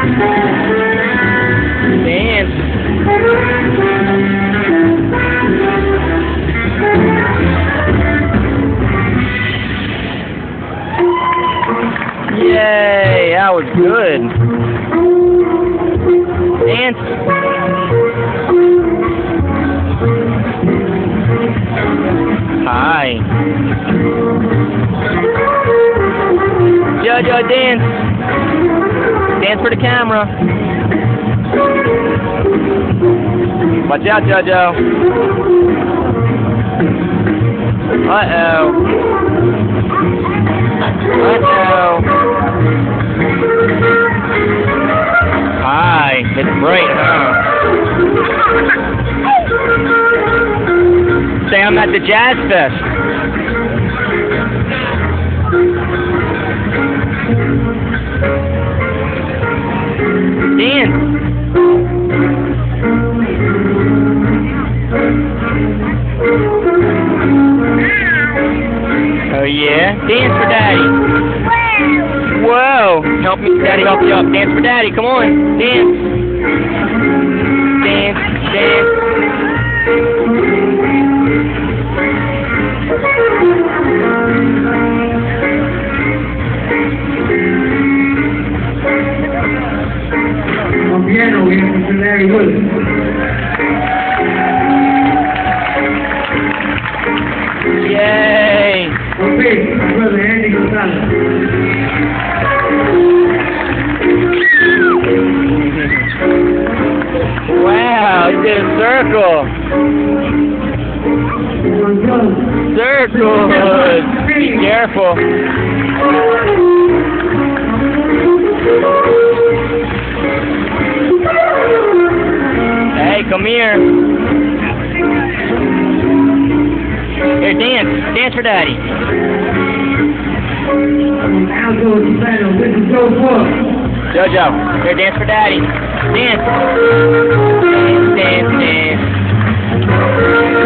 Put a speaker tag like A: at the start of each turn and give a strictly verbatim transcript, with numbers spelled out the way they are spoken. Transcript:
A: Dance. Yay, that was good. Dance. Hi. Jojo, dance. Dance for the camera. Watch out, Jojo. Uh-oh. Uh-oh. Hi. It's bright, huh? Say I'm at the Jazz Fest. Dance. Oh yeah? Dance for Daddy. Whoa! Help me, Daddy, help you up. Dance for Daddy, come on. Dance. Dance, dance.
B: On piano, we have Mister Larry Wood.
A: Yay!
B: On bass, my brother Andy Gonzalez.
A: Wow, you did a circle.
B: On drums,
A: Circle. Be careful. Hey, come here. Here, dance. Dance for Daddy.
B: on alto and soprano, this is Joe Ford.
A: Jojo, here, dance for Daddy. Dance. Dance, dance, dance.